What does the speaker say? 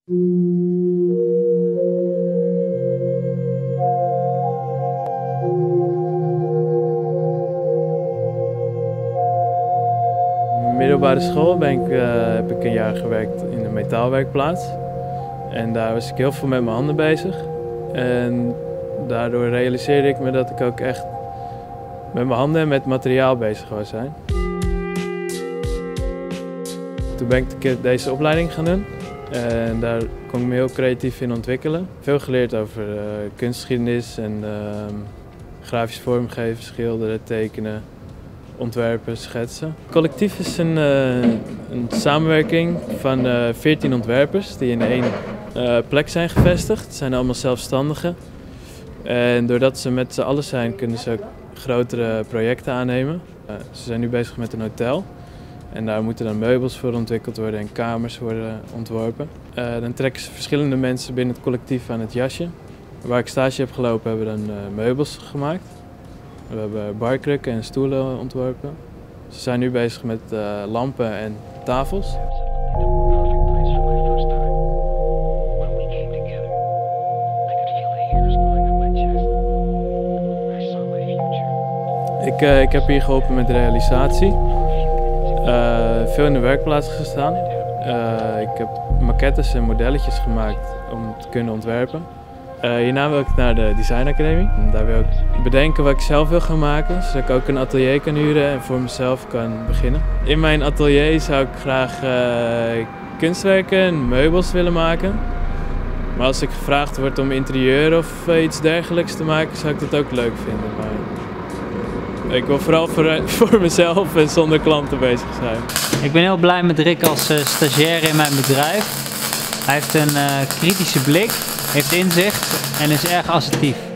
Middelbare school heb ik een jaar gewerkt in een metaalwerkplaats. En daar was ik heel veel met mijn handen bezig. En daardoor realiseerde ik me dat ik ook echt met mijn handen en met materiaal bezig wou zijn. Toen ben ik deze opleiding gaan doen. En daar kon ik me heel creatief in ontwikkelen. Veel geleerd over kunstgeschiedenis en grafisch vormgeven, schilderen, tekenen, ontwerpen, schetsen. Het collectief is een samenwerking van 14 ontwerpers die in één plek zijn gevestigd. Het zijn allemaal zelfstandigen. En doordat ze met z'n allen zijn, kunnen ze ook grotere projecten aannemen. Ze zijn nu bezig met een hotel. En daar moeten dan meubels voor ontwikkeld worden en kamers worden ontworpen. Dan trekken ze verschillende mensen binnen het collectief aan het jasje. Waar ik stage heb gelopen hebben we dan meubels gemaakt. We hebben barkrukken en stoelen ontworpen. Ze zijn nu bezig met lampen en tafels. Ik heb hier geholpen met de realisatie. Veel in de werkplaats gestaan. Ik heb maquettes en modelletjes gemaakt om te kunnen ontwerpen. Hierna wil ik naar de Design Academie. Daar wil ik bedenken wat ik zelf wil gaan maken, zodat ik ook een atelier kan huren en voor mezelf kan beginnen. In mijn atelier zou ik graag kunstwerken en meubels willen maken. Maar als ik gevraagd word om interieur of iets dergelijks te maken, zou ik dat ook leuk vinden. Maar ik wil vooral voor mezelf en zonder klanten bezig zijn. Ik ben heel blij met Rick als stagiair in mijn bedrijf. Hij heeft een kritische blik, heeft inzicht en is erg assertief.